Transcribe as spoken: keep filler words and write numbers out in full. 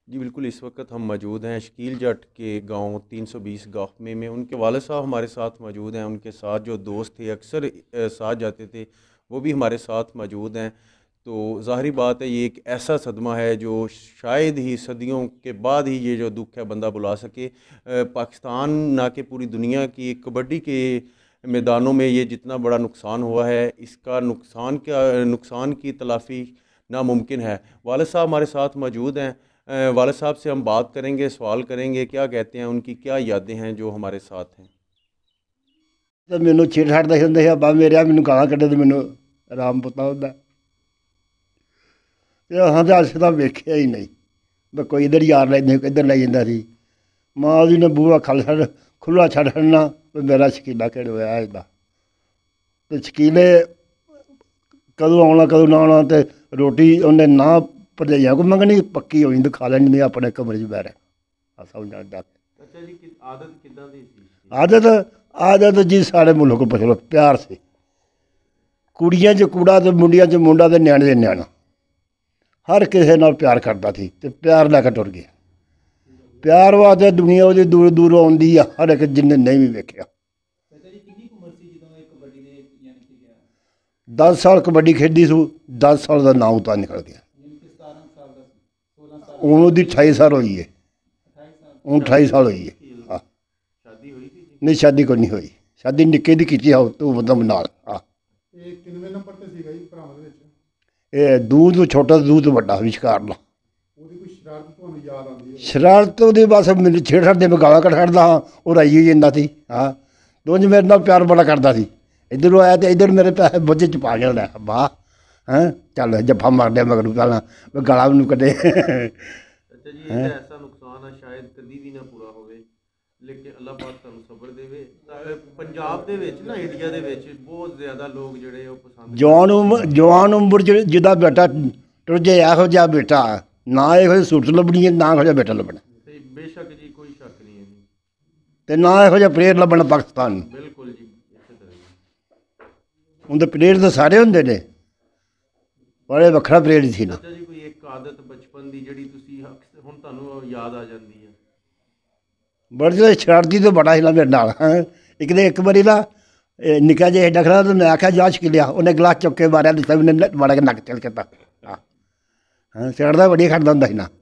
जी बिल्कुल, इस वक्त हम मौजूद हैं शकील जट के गांव तीन सौ बीस गाफमे में। उनके वालिद साहब हमारे साथ मौजूद हैं। उनके साथ जो दोस्त थे अक्सर अ, साथ जाते थे, वो भी हमारे साथ मौजूद हैं। तो ज़ाहिरी बात है, ये एक ऐसा सदमा है जो शायद ही सदियों के बाद ही ये जो दुख है बंदा बुला सके। अ, पाकिस्तान ना कि पूरी दुनिया की कबड्डी के मैदानों में ये जितना बड़ा नुकसान हुआ है, इसका नुकसान क्या नुकसान की तलाफ़ी नामुमकिन है। वालिद साहब हमारे साथ मौजूद हैं। अ, वालिद साहब से हम बात करेंगे, सवाल करेंगे, क्या कहते हैं, उनकी क्या यादें हैं जो हमारे साथ हैं। तो मैनू छेड़छाड़ दे ਹੁੰਦੇ ਆ ਬਾ ਮੇਰੇ ਮੈਨੂੰ ਗਾਲਾਂ ਕੱਢੇ ਤੇ ਮੈਨੂੰ ਆਰਾਮ ਪਤਾ ਹੁੰਦਾ ਤੇ ਹਾਂ ਤੇ ਅਸੀਂ ਤਾਂ ਵੇਖਿਆ ਹੀ ਨਹੀਂ ਵੀ ਕੋਈ ਇੱਧਰ ਯਾਰ ਲੈਂਦੇ ਇੱਧਰ ਲੈ ਜਾਂਦਾ ਸੀ। ਮਾਂ ਜੀ ਨੇ ਬੂਹਾ ਖਲ ਛੱਡ ਖੁੱਲ੍ਹਾ ਛੱਡ ਛੱਡਣਾ ਵੀ ਮੇਰਾ ਸ਼ਕੀਲਾ ਕਿਹੜੇ ਹੋਇਆ ਇਹਦਾ ਤੇ ਸ਼ਕੀਲੇ ਕਦੋਂ ਆਉਣਾ ਕਦੋਂ ਨਾ ਆਉਣਾ ਤੇ ਰੋਟੀ ਉਹਨੇ ਨਾ ਭਰਜਾਈਆਂ ਕੋ ਮੰਗਣੀ ਪੱਕੀ ਹੋਈ ਤੇ ਖਾ ਲੈਣੀ ਨਹੀਂ ਆਪਣੇ ਕਮਰੇ 'ਚ ਬਹਿ ਰਿਹਾ ਆ ਸਮਝਣ ਦਾ। ਅੱਛਾ ਜੀ, ਆਦਤ ਕਿੱਦਾਂ ਦੀ ਸੀ? ਆਦਤ ਆਦਤ ਜੀ ਸਾਡੇ ਮੁਲਕ ਕੋ ਪੁੱਛ ਲਓ, ਪਿਆਰ ਸੀ। ਕੁੜੀਆਂ 'ਚ ਕੁੜਾ ਤੇ ਮੁੰਡਿਆਂ 'ਚ ਮੁੰਡਾ ਤੇ ਨਿਆਣੇ ਦੇ ਨਿਆਣਾ, ਹਰ ਕਿਸੇ ਨਾਲ ਪਿਆਰ ਕਰਦਾ ਸੀ ਤੇ ਪਿਆਰ ਲੈ ਕੇ ਟੁਰ ਗਿਆ। ਪਿਆਰ ਵਾਸਤੇ ਦੁਨੀਆ ਉਹਦੀ ਦੂਰ ਦੂਰ ਆਉਂਦੀ ਆ, ਹਰ ਇੱਕ ਜਿੰਨੇ ਨਹੀਂ ਵੀ ਵੇਖਿਆ। ਦਸ ਸਾਲ ਕਬੱਡੀ ਖੇਡੀ ਸੂ, ਦਸ ਸਾਲ ਦਾ ਨਾਂ ਉਤਾਂ ਨਿਕਲ ਗਿਆ। ਹੁਣ ਉਹਦੀ ਅਠਾਈ ਸਾਲ ਹੋਈ ਹੈ, ਹੁਣ ਅਠਾਈ ਸਾਲ ਹੋਈ ਹੈ। ਹਾਂ, ਨਹੀਂ ਸ਼ਾਦੀ ਕੋਈ ਨਹੀਂ ਹੋਈ, ਸ਼ਾਦੀ ਨਿੱਕੇ ਦੀ ਕੀਤੀ ਆ ਤੂੰ ਮਤਲਬ ਨਾਲ। ਹਾਂ, ਇਹ ਦੂਧ ਤੋਂ ਛੋਟਾ ਦੂਧ ਤੋਂ ਵੱਡਾ ਵਿਚਕਾਰਲਾ। ਸ਼ਰਾਰਤ ਉਹਦੀ ਬਸ ਮੈਨੂੰ ਛੇੜ ਛੱਡਦੇ, ਮੈਂ ਗਾਲਾਂ ਕੱਢ ਛੱਡਦਾ ਹਾਂ, ਉਹ ਰਾਈ ਹੋ ਜਾਂਦਾ ਸੀ। ਹਾਂ, ਦੋਜ ਮੇਰੇ ਨਾਲ ਪਿਆਰ ਬੜਾ ਕਰਦਾ ਸੀ। ਇੱਧਰੋਂ ਆਇਆ ਤੇ ਇੱਧਰ ਮੇਰੇ ਪੈਸੇ ਬੁੱਝੇ ਚ ਪਾ ਗਿਆ ਲੈ ਵਾਹ। ਹੈਂ ਚੱਲ ਜੱਫਾ ਮਾਰਦੇ ਮਗਰ ਪਹਿਲਾਂ ਗਾਲਾਂ ਮੈਨੂੰ ਕੱਢੇ। ਅੱਛਾ ਜੀ, ਇਹ ਐਸਾ ਨੁਕਸਾਨ ਆ ਸ਼ਾਇਦ ਕਦੀ ਵੀ ਨਾ ਪੂਰਾ ਹੋਵੇ, ਲੇਕਿਨ ਅੱਲਾਹ ਪਾਕ ਤੁਹਾਨੂੰ ਸਬਰ ਦੇਵੇ। ਪੰਜਾਬ ਦੇ ਵਿੱਚ ਨਾ, ਇੰਡੀਆ ਦੇ ਵਿੱਚ ਬਹੁਤ ਜ਼ਿਆਦਾ ਲੋਕ ਜਿਹੜੇ ਉਹ ਪਸੰਦ ਜਵਾਨ ਉਮਰ ਜਵਾਨ ਉਮਰ 'ਚ ਜਿਹਦਾ ਬੇਟਾ ਟੁਰ ਜੇ ਇਹੋ ਜਿਹਾ ਬੇਟਾ ਨਾ ਇਹੋ ਜਿਹੀ ਸੂਰਤ ਲੱਭਣੀ ਹੈ, ਨਾ ਇਹੋ ਜਿਹਾ ਬੇਟਾ ਲੱਭਣਾ। ਬੇਸ਼ੱਕ ਜੀ, ਕੋਈ ਸ਼ੱਕ ਨਹੀਂ ਹੈ ਜੀ। ਤੇ ਨਾ ਇਹੋ ਜਿਹਾ ਪਲੇਅਰ ਲੱਭਣਾ ਪਾਕਿਸਤਾਨ ਨੂੰ। ਬਿਲਕੁਲ ਜੀ, ਇਸੇ ਤਰ੍ਹਾਂ ਹੁਣ ਤਾਂ ਪਲੇਅਰ ਤਾਂ ਸਾਰੇ ਹੁੰਦੇ ਨੇ, ਪਰ ਇਹ ਵੱਖਰਾ ਪਲੇਅਰ ਸੀ ਨਾ। ਅੱਛਾ ਜੀ, ਕੋਈ ਇੱਕ ਆਦਤ ਬਚਪਨ ਦੀ ਜਿਹੜੀ ਤੁਸੀਂ ਹੁਣ ਤੁਹਾਨੂੰ ਯਾਦ ਆ ਜਾਂਦੀ ਹੈ? ਬੜੇ ਜਿਹੜੇ ਸ਼ਰਾਰਤੀ ਤੋਂ ਬੜਾ ਸੀ ਨਾ ਮੇਰੇ ਨਾਲ। ਹੈਂ ਇੱਕ ਦੇ ਇੱਕ ਵਾਰੀ ਨਾ ਨਿੱਕਾ ਜਿਹਾ ਏਡਾ ਖੜਾ ਤੇ ਮੈਂ ਆਖਿਆ ਜਾ ਸ਼ਕੀਲਿਆ, ਉਹਨੇ ਗਲਾਸ ਚੁੱਕ ਕੇ ਮਾਰਿਆ ਤੇ ਸਭ ਨੇ ਮਾੜਾ ਕੇ ਨੱਕ ਚਲ ਕੇ ਤਾ। ਹਾਂ, ਸ਼ਰਾਰਤਾਂ ਬੜੀਆਂ ਖੜਦਾ ਹੁੰਦਾ ਸੀ ਨਾ।